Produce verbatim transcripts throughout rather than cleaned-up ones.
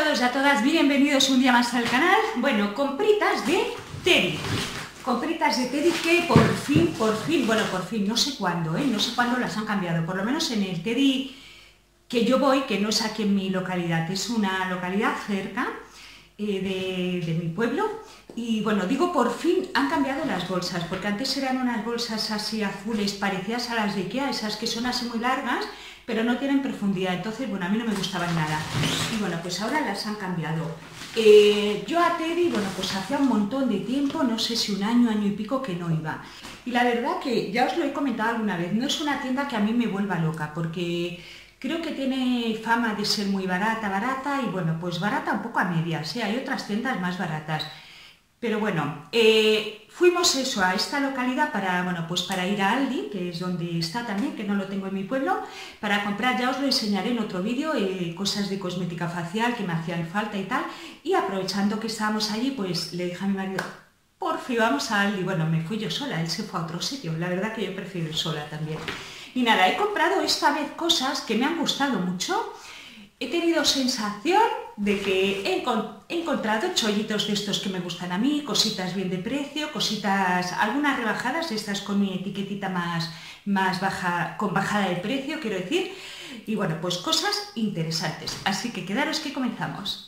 todos y a todas, bienvenidos un día más al canal. Bueno, compritas de Teddy. Compritas de Teddy que por fin, por fin, bueno, por fin, no sé cuándo, ¿eh? No sé cuándo las han cambiado. Por lo menos en el Teddy que yo voy, que no es aquí en mi localidad, es una localidad cerca eh, de, de mi pueblo. Y bueno, digo por fin han cambiado las bolsas, porque antes eran unas bolsas así azules parecidas a las de Ikea, esas que son así muy largas, pero no tienen profundidad, entonces bueno, a mí no me gustaban nada. Y bueno, pues ahora las han cambiado. Eh, yo a Teddy, bueno, pues hacía un montón de tiempo, no sé si un año, año y pico que no iba. Y la verdad que, ya os lo he comentado alguna vez, no es una tienda que a mí me vuelva loca, porque creo que tiene fama de ser muy barata, barata, y bueno, pues barata un poco a medias, ¿eh? Hay otras tiendas más baratas. Pero bueno, eh, fuimos eso a esta localidad para, bueno, pues para ir a Aldi, que es donde está también, que no lo tengo en mi pueblo, para comprar, ya os lo enseñaré en otro vídeo, eh, cosas de cosmética facial que me hacían falta y tal. Y aprovechando que estábamos allí, pues le dije a mi marido, por fin vamos a Aldi. Bueno, me fui yo sola, él se fue a otro sitio, la verdad que yo prefiero ir sola también. Y nada, he comprado esta vez cosas que me han gustado mucho. He tenido sensación de que he, encont he encontrado chollitos de estos que me gustan a mí, cositas bien de precio, cositas, algunas rebajadas, estas con mi etiquetita más, más baja, con bajada de precio, quiero decir. Y bueno, pues cosas interesantes. Así que quedaros que comenzamos.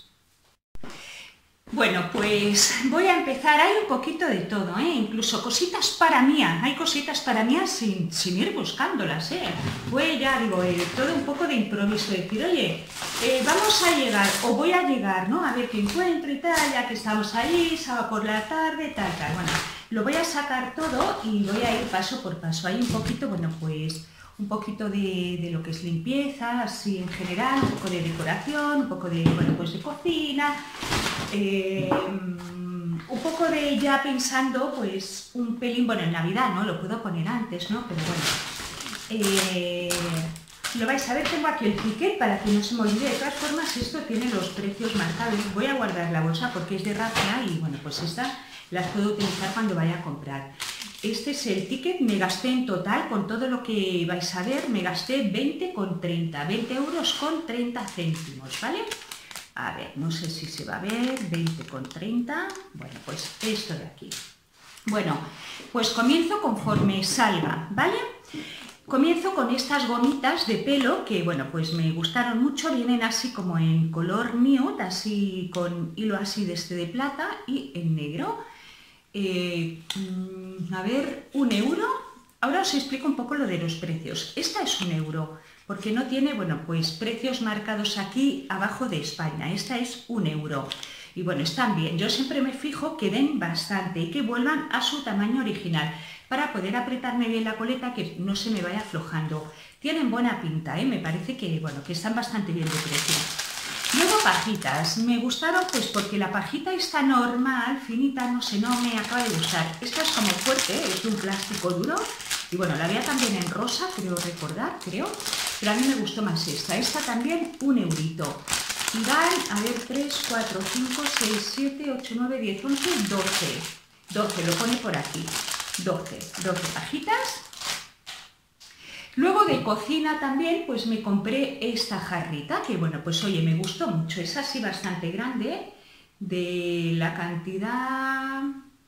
Bueno, pues voy a empezar, hay un poquito de todo, ¿eh? Incluso cositas para mí, hay cositas para mí sin, sin ir buscándolas, ¿eh? Fue ya, digo, eh, todo un poco de improviso, decir, oye, eh, vamos a llegar, o voy a llegar, ¿no? A ver qué encuentro y tal, ya que estamos ahí, sábado por la tarde, tal, tal. Bueno, lo voy a sacar todo y voy a ir paso por paso. Hay un poquito, bueno, pues un poquito de, de lo que es limpieza, así en general, un poco de decoración, un poco de, bueno, pues de cocina, eh, un poco de ya pensando, pues un pelín, bueno, en Navidad, ¿no? Lo puedo poner antes, ¿no? Pero bueno, eh, lo vais a ver, tengo aquí el ticket para que no se me olvide. De todas formas, esto tiene los precios marcados. Voy a guardar la bolsa porque es de raza y bueno, pues estas las puedo utilizar cuando vaya a comprar. Este es el ticket, me gasté en total, con todo lo que vais a ver, me gasté veinte con treinta, veinte euros con treinta céntimos, ¿vale? A ver, no sé si se va a ver, veinte con treinta, bueno, pues esto de aquí. Bueno, pues comienzo conforme salga, ¿vale? Comienzo con estas gomitas de pelo que, bueno, pues me gustaron mucho, vienen así como en color nude, así con hilo así de este de plata y en negro. Eh, a ver, un euro. Ahora os explico un poco lo de los precios. Esta es un euro, porque no tiene, bueno, pues precios marcados aquí abajo de España. Esta es un euro. Y bueno, están bien. Yo siempre me fijo que den bastante y que vuelvan a su tamaño original para poder apretarme bien la coleta, que no se me vaya aflojando. Tienen buena pinta, ¿eh? Me parece que, bueno, que están bastante bien de precio. Luego pajitas, me gustaron pues porque la pajita está normal, finita, no sé, no me acaba de gustar. Esta es como fuerte, ¿eh? Es de un plástico duro y bueno, la había también en rosa, creo recordar, creo, pero a mí me gustó más esta. Esta también un eurito. Y dan, a ver, tres, cuatro, cinco, seis, siete, ocho, nueve, diez, once, doce. doce, lo pone por aquí. doce, doce pajitas. Luego de cocina también, pues me compré esta jarrita, que bueno, pues oye, me gustó mucho, es así bastante grande, de la cantidad...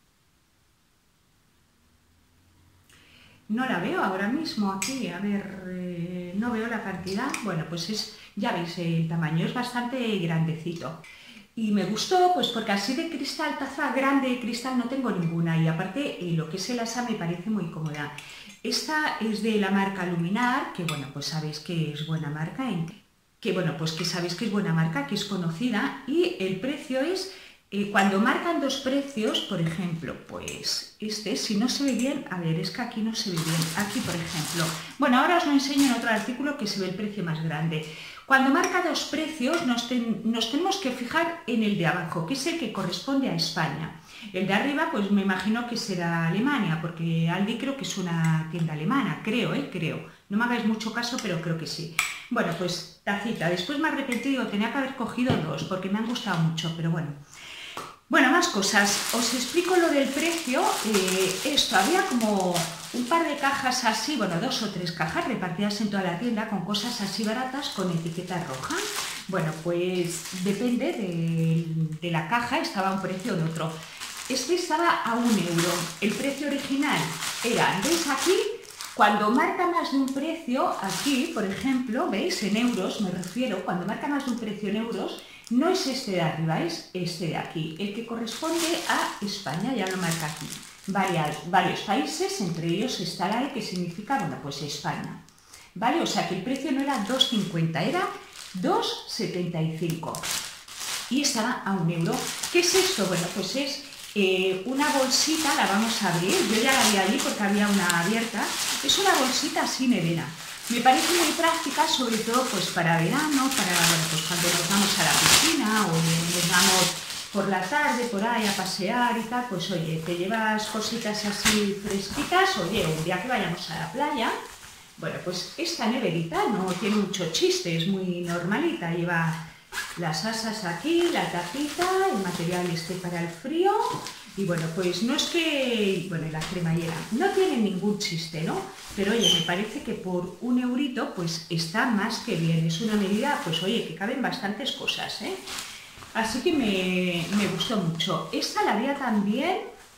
No la veo ahora mismo aquí, a ver, eh, no veo la cantidad, bueno, pues es, ya veis, el tamaño es bastante grandecito. Y me gustó, pues porque así de cristal, taza grande de cristal no tengo ninguna, y aparte eh, lo que es el asa me parece muy cómoda. Esta es de la marca Luminar, que bueno, pues sabéis que es buena marca, que bueno, pues que sabéis que es buena marca, que es conocida, y el precio es, eh, cuando marcan dos precios, por ejemplo, pues este, si no se ve bien, a ver, es que aquí no se ve bien, aquí por ejemplo, bueno, ahora os lo enseño en otro artículo que se ve el precio más grande. Cuando marca dos precios nos, ten, nos tenemos que fijar en el de abajo, que es el que corresponde a España. El de arriba, pues me imagino que será Alemania, porque Aldi creo que es una tienda alemana, creo, ¿eh? Creo. No me hagáis mucho caso, pero creo que sí. Bueno, pues tacita. Después me arrepentí, digo, tenía que haber cogido dos, porque me han gustado mucho, pero bueno. Bueno, más cosas. Os explico lo del precio. Eh, esto, había como un par de cajas así, bueno, dos o tres cajas repartidas en toda la tienda con cosas así baratas con etiqueta roja. Bueno, pues depende de, de la caja, estaba a un precio o de otro. Este estaba a un euro. El precio original era, ¿veis aquí? Cuando marca más de un precio, aquí, por ejemplo, ¿veis? En euros me refiero, cuando marca más de un precio en euros, no es este de arriba, es este de aquí, el que corresponde a España, ya lo marca aquí. Varios, varios países, entre ellos está la E, que significa, bueno, pues España. ¿Vale? O sea que el precio no era dos cincuenta, era dos setenta y cinco. Y estaba a un euro. ¿Qué es esto? Bueno, pues es eh, una bolsita, la vamos a abrir. Yo ya la vi allí porque había una abierta. Es una bolsita así nevera. Me parece muy práctica, sobre todo pues para verano, para bueno, pues cuando nos vamos a la piscina o nos vamos por la tarde por ahí a pasear y tal, pues oye, te llevas cositas así fresquitas, oye, un día que vayamos a la playa. Bueno, pues esta neverita no tiene mucho chiste, es muy normalita, lleva las asas aquí, la tapita, el material este para el frío y bueno, pues no es que, bueno, la cremallera, no tiene ningún chiste, ¿no? Pero oye, me parece que por un eurito pues está más que bien, es una medida, pues oye, que caben bastantes cosas, ¿eh? Así que me, me gustó mucho. Esta la había también,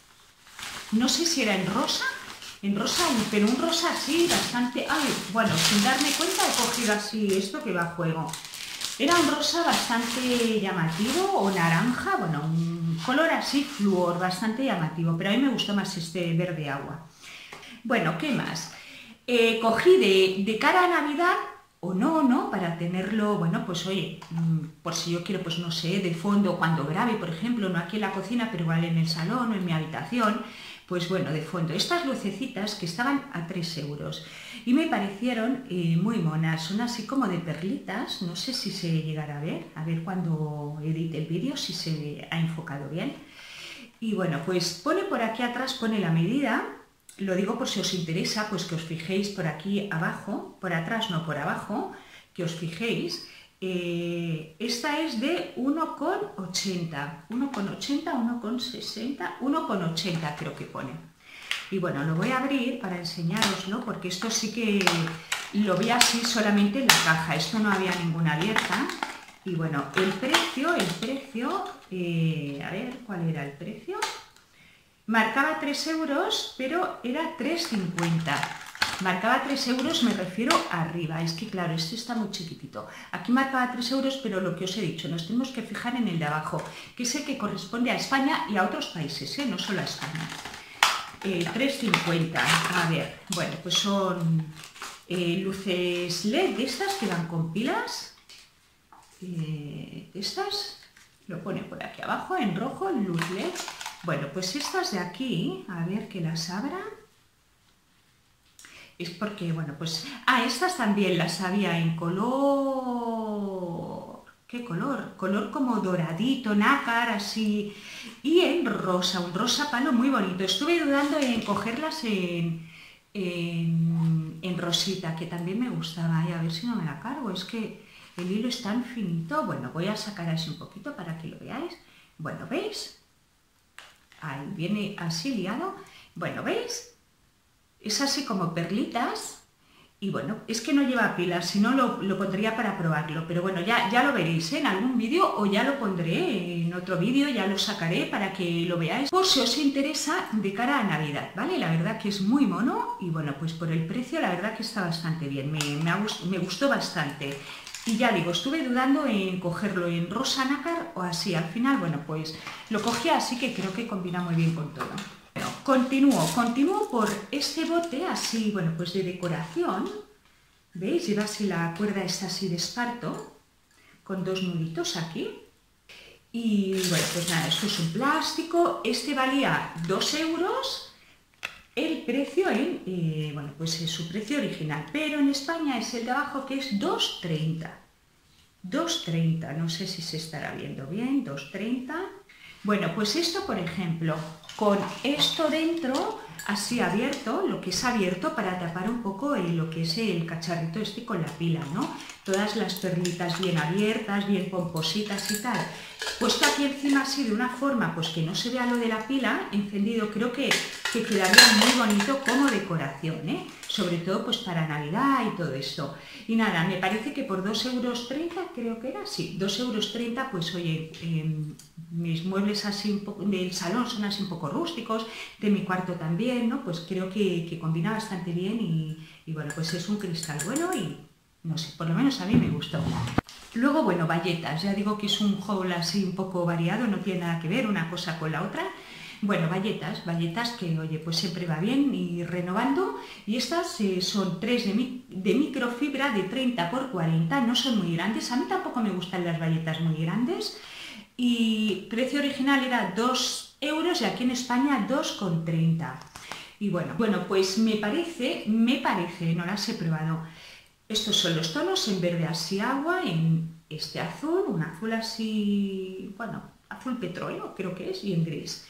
no sé si era en rosa, en rosa, pero un rosa así bastante... Ay, bueno, sin darme cuenta he cogido así esto que va a juego. Era un rosa bastante llamativo o naranja, bueno, un color así flúor, bastante llamativo, pero a mí me gustó más este verde agua. Bueno, ¿qué más? Eh, cogí de, de cara a Navidad, o no, ¿no? Para tenerlo, bueno, pues oye, por si yo quiero, pues no sé, de fondo, cuando grabe, por ejemplo, no aquí en la cocina, pero igual en el salón o en mi habitación, pues bueno, de fondo. Estas lucecitas que estaban a tres euros y me parecieron eh, muy monas, son así como de perlitas, no sé si se llegará a ver, a ver cuando edite el vídeo, si se ha enfocado bien. Y bueno, pues pone por aquí atrás, pone la medida. Lo digo por si os interesa, pues que os fijéis por aquí abajo, por atrás no, por abajo, que os fijéis. Eh, esta es de uno con ochenta, uno con ochenta, uno con sesenta, uno con ochenta creo que pone. Y bueno, lo voy a abrir para enseñároslo, porque esto sí que lo vi así solamente en la caja, esto no había ninguna abierta. Y bueno, el precio, el precio, eh, a ver, ¿cuál era el precio? Marcaba tres euros, pero era tres cincuenta. Marcaba tres euros, me refiero arriba. Es que claro, este está muy chiquitito. Aquí marcaba tres euros, pero lo que os he dicho, nos tenemos que fijar en el de abajo, que es el que corresponde a España y a otros países, ¿eh? No solo a España. Eh, tres cincuenta. A ver, bueno, pues son eh, luces L E D de estas que van con pilas. Eh, estas, lo pone por aquí abajo, en rojo, luz L E D. Bueno, pues estas de aquí, a ver que las abra, es porque, bueno, pues... Ah, estas también las había en color... ¿Qué color? Color como doradito, nácar, así, y en rosa, un rosa palo muy bonito. Estuve dudando en cogerlas en, en, en rosita, que también me gustaba, y a ver si no me la cargo, es que el hilo es tan finito. Bueno, voy a sacar así un poquito para que lo veáis. Bueno, ¿veis? Ahí viene así liado. Bueno, ¿veis? Es así como perlitas. Y bueno, es que no lleva pilas, si no lo, lo pondría para probarlo. Pero bueno, ya, ya lo veréis, ¿eh? En algún vídeo, o ya lo pondré en otro vídeo, ya lo sacaré para que lo veáis. Por si os interesa de cara a Navidad, ¿vale? La verdad que es muy mono y bueno, pues por el precio la verdad que está bastante bien. Me, me, ha gust- me gustó bastante. Y ya digo, estuve dudando en cogerlo en rosa nácar o así. Al final, bueno, pues lo cogí así, que creo que combina muy bien con todo. Bueno, continúo, continúo por este bote así, bueno, pues de decoración. ¿Veis? Lleva así la cuerda esta así de esparto, con dos nuditos aquí. Y bueno, pues nada, esto es un plástico. Este valía dos euros. El precio en, eh, bueno, pues es su precio original, pero en España es el de abajo, que es dos treinta. dos treinta, no sé si se estará viendo bien, dos treinta. Bueno, pues esto, por ejemplo, con esto dentro, así abierto, lo que es abierto para tapar un poco el, lo que es el cacharrito este con la pila, ¿no? Todas las perlitas bien abiertas, bien pompositas y tal. Puesto aquí encima así de una forma, pues que no se vea lo de la pila, encendido, creo que que quedaría muy bonito como decoración, ¿eh? Sobre todo pues para Navidad y todo esto. Y nada, me parece que por dos euros treinta, creo que era, sí, dos euros treinta, pues oye, eh, mis muebles así un poco del salón son así un poco rústicos, de mi cuarto también, ¿no? Pues creo que, que combina bastante bien y, y bueno, pues es un cristal bueno y no sé, por lo menos a mí me gustó. Luego, bueno, bayetas, ya digo que es un haul así un poco variado, no tiene nada que ver una cosa con la otra. Bueno, bayetas, bayetas que, oye, pues siempre va bien y renovando. Y estas eh, son tres de, mi, de microfibra de treinta por cuarenta, no son muy grandes. A mí tampoco me gustan las bayetas muy grandes. Y precio original era dos euros y aquí en España dos con treinta. Y bueno, bueno, pues me parece, me parece, no las he probado. Estos son los tonos en verde así agua, en este azul, un azul así, bueno, azul petróleo creo que es, y en gris.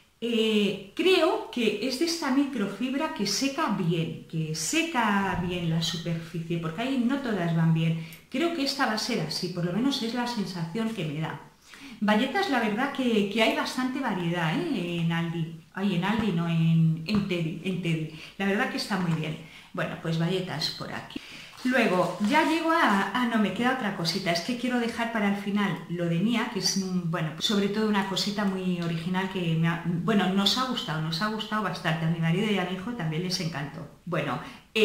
Eh, creo que es de esta microfibra que seca bien, que seca bien la superficie, porque ahí no todas van bien. Creo que esta va a ser así, por lo menos es la sensación que me da. Bayetas, la verdad que, que hay bastante variedad, ¿eh? En Aldi, ay, en Aldi no, en, en, Teddy, en Teddy. La verdad que está muy bien. Bueno, pues bayetas por aquí. Luego, ya llego a... Ah, no, me queda otra cosita. Es que quiero dejar para el final lo de Mía, que es, bueno, sobre todo una cosita muy original que me ha... Bueno, nos ha gustado, nos ha gustado bastante. A mi marido y a mi hijo también les encantó. Bueno,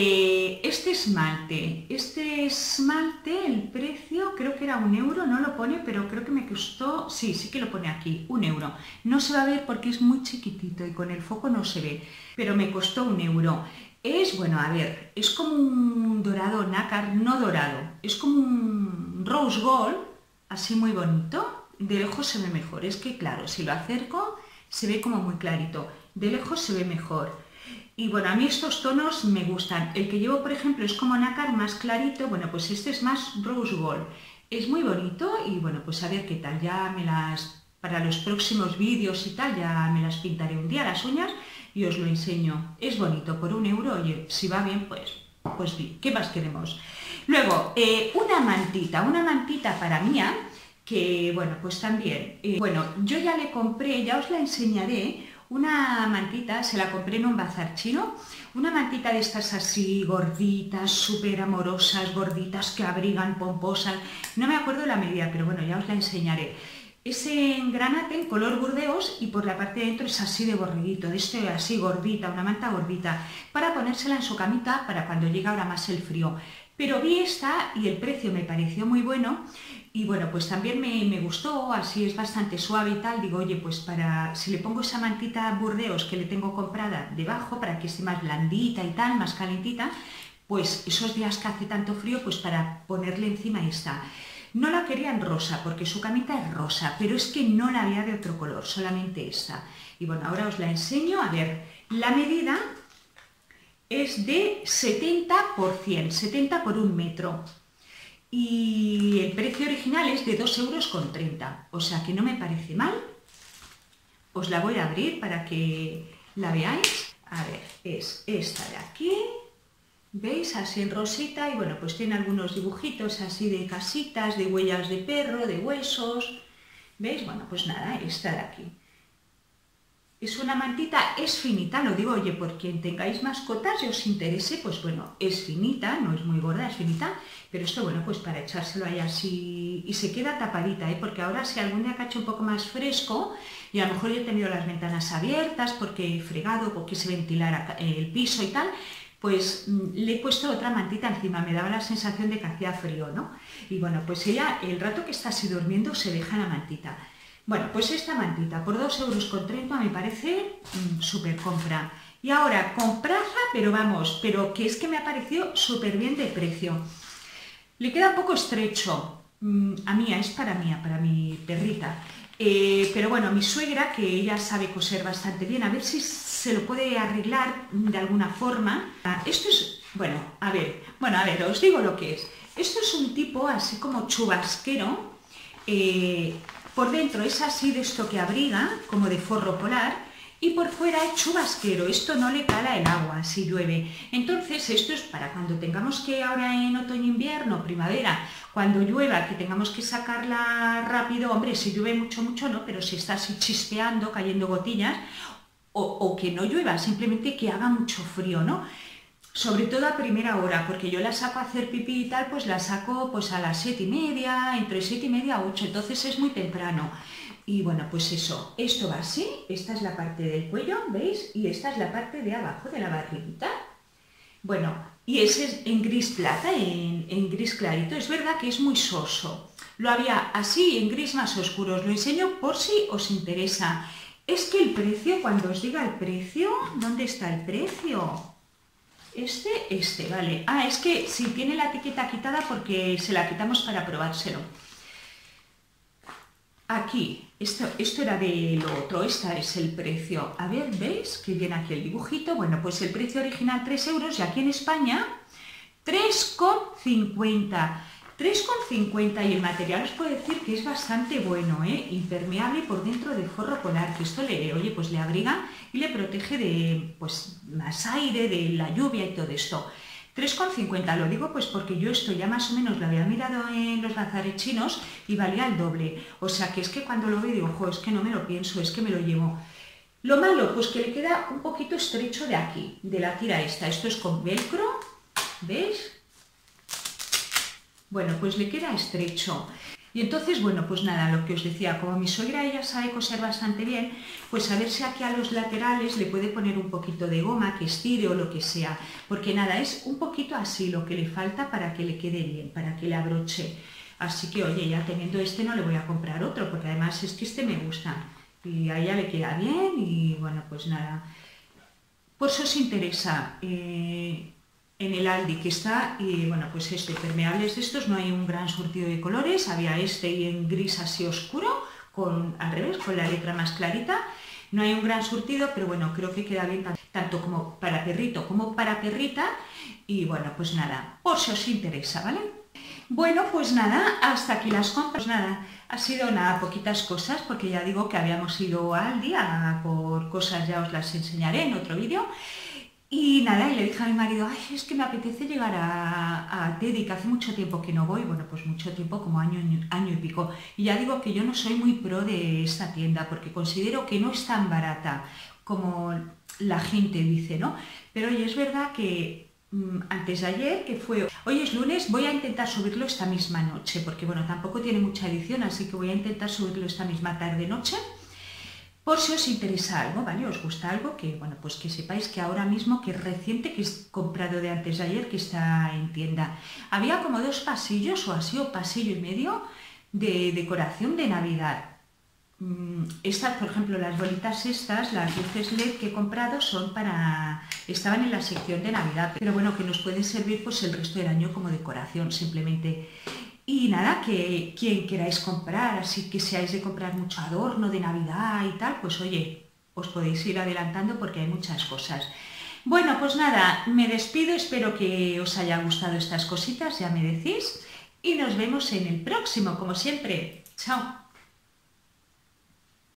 eh, este esmalte, este esmalte, el precio creo que era un euro, no lo pone, pero creo que me costó... Sí, sí que lo pone aquí, un euro. No se va a ver porque es muy chiquitito y con el foco no se ve, pero me costó un euro. Es, bueno, a ver, es como un dorado nácar, no dorado, es como un rose gold, así muy bonito. De lejos se ve mejor, es que claro, si lo acerco se ve como muy clarito, de lejos se ve mejor. Y bueno, a mí estos tonos me gustan. El que llevo, por ejemplo, es como nácar más clarito, bueno, pues este es más rose gold. Es muy bonito y bueno, pues a ver qué tal, ya me las, para los próximos vídeos y tal, ya me las pintaré un día las uñas y os lo enseño. Es bonito, por un euro, oye, si va bien, pues, pues bien, ¿qué más queremos? Luego, eh, una mantita, una mantita para Mía, que bueno, pues también, eh, bueno, yo ya le compré, ya os la enseñaré, una mantita, se la compré en un bazar chino, una mantita de estas así gorditas, súper amorosas, gorditas que abrigan, pomposas, no me acuerdo la medida, pero bueno, ya os la enseñaré. Es en granate, en color burdeos, y por la parte de dentro es así de borreguito, de este así gordita, una manta gordita, para ponérsela en su camita para cuando llega ahora más el frío. Pero vi esta y el precio me pareció muy bueno, y bueno, pues también me, me gustó, así es bastante suave y tal. Digo, oye, pues para, si le pongo esa mantita burdeos que le tengo comprada debajo, para que esté más blandita y tal, más calentita, pues esos días que hace tanto frío, pues para ponerle encima esta. No la quería en rosa, porque su camita es rosa, pero es que no la había de otro color, solamente esta. Y bueno, ahora os la enseño. A ver, la medida es de setenta por cien, setenta por un metro. Y el precio original es de dos euros con treinta, o sea que no me parece mal. Os la voy a abrir para que la veáis. A ver, es esta de aquí. ¿Veis? Así en rosita y bueno, pues tiene algunos dibujitos así de casitas, de huellas de perro, de huesos. ¿Veis? Bueno, pues nada, esta de aquí. Es una mantita, es finita, lo digo, oye, por quien tengáis mascotas y os interese, pues bueno, es finita, no es muy gorda, es finita, pero esto, bueno, pues para echárselo ahí así, y se queda tapadita, ¿eh? Porque ahora si algún día cacho un poco más fresco, y a lo mejor yo he tenido las ventanas abiertas porque he fregado, porque se ventilara el piso y tal, pues le he puesto otra mantita encima, me daba la sensación de que hacía frío, ¿no? Y bueno, pues ella, el rato que está así durmiendo, se deja la mantita. Bueno, pues esta mantita por dos euros con treinta me parece mmm, súper compra. Y ahora, comprarla, pero vamos, pero que es que me ha parecido súper bien de precio. Le queda un poco estrecho, mmm, a Mía, es para Mía, para mi perrita. Eh, pero bueno, mi suegra, que ella sabe coser bastante bien, a ver si se lo puede arreglar de alguna forma. Ah, esto es, bueno, a ver, bueno, a ver, os digo lo que es. Esto es un tipo así como chubasquero, eh, por dentro es así de esto que abriga, como de forro polar, y por fuera es chubasquero, esto no le cala el agua si llueve. Entonces esto es para cuando tengamos que ahora en otoño, invierno, primavera, cuando llueva, que tengamos que sacarla rápido, hombre, si llueve mucho, mucho no, pero si está así chispeando, cayendo gotillas, o, o que no llueva, simplemente que haga mucho frío, ¿no? Sobre todo a primera hora, porque yo la saco a hacer pipí y tal, pues la saco pues a las siete y media, entre siete y media a ocho, entonces es muy temprano. Y bueno, pues eso, esto va así, esta es la parte del cuello, ¿veis? Y esta es la parte de abajo de la barriguita. Bueno, y ese es en gris plata, en, en gris clarito, es verdad que es muy soso. Lo había así en gris más oscuro, os lo enseño por si os interesa. Es que el precio, cuando os diga el precio, ¿dónde está el precio? Este, este, vale. Ah, es que si sí, tiene la etiqueta quitada porque se la quitamos para probárselo. Aquí, esto, esto era de lo otro, este es el precio. A ver, ¿veis que viene aquí el dibujito? Bueno, pues el precio original tres euros y aquí en España tres con cincuenta. tres con cincuenta y el material os puedo decir que es bastante bueno, ¿eh? Impermeable por dentro de forro polar, que esto le, oye, pues le abriga y le protege de pues, más aire, de la lluvia y todo esto. tres con cincuenta, lo digo pues porque yo esto ya más o menos lo había mirado en los bazares chinos y valía el doble. O sea que es que cuando lo veo digo, jo, es que no me lo pienso, es que me lo llevo. Lo malo, pues que le queda un poquito estrecho de aquí, de la tira esta. Esto es con velcro, ¿veis? Bueno, pues le queda estrecho. Y entonces, bueno, pues nada, lo que os decía, como mi suegra ella sabe coser bastante bien, pues a ver si aquí a los laterales le puede poner un poquito de goma que estire o lo que sea. Porque nada, es un poquito así lo que le falta para que le quede bien, para que le abroche. Así que, oye, ya teniendo este no le voy a comprar otro, porque además es que este me gusta. Y a ella le queda bien y, bueno, pues nada. Por si os interesa... Eh, en el Aldi que está, y bueno, pues este, permeables de estos, no hay un gran surtido de colores, había este y en gris así oscuro, con al revés, con la letra más clarita, no hay un gran surtido, pero bueno, creo que queda bien tanto como para perrito como para perrita, y bueno, pues nada, por si os interesa, ¿vale? Bueno, pues nada, hasta aquí las compras, nada, ha sido nada, poquitas cosas, porque ya digo que habíamos ido al Aldi a por cosas, ya os las enseñaré en otro vídeo. Y nada, y le dije a mi marido, ay, es que me apetece llegar a, a Teddy, que hace mucho tiempo que no voy, bueno, pues mucho tiempo, como año, año y pico. Y ya digo que yo no soy muy pro de esta tienda, porque considero que no es tan barata como la gente dice, ¿no? Pero oye, es verdad que mmm, antes de ayer, que fue, hoy es lunes, voy a intentar subirlo esta misma noche, porque bueno, tampoco tiene mucha edición, así que voy a intentar subirlo esta misma tarde-noche. Por si os interesa algo, ¿vale? Os gusta algo, que bueno, pues que sepáis que ahora mismo, que es reciente, que he comprado de antes de ayer, que está en tienda. Había como dos pasillos o así, o pasillo y medio, de decoración de Navidad. Estas, por ejemplo, las bolitas estas, las luces L E D que he comprado son para... estaban en la sección de Navidad, pero bueno, que nos pueden servir pues el resto del año como decoración, simplemente. Y nada, que quien queráis comprar, así que seáis de comprar mucho adorno de Navidad y tal, pues oye, os podéis ir adelantando porque hay muchas cosas. Bueno, pues nada, me despido, espero que os haya gustado estas cositas, ya me decís, y nos vemos en el próximo, como siempre. Chao.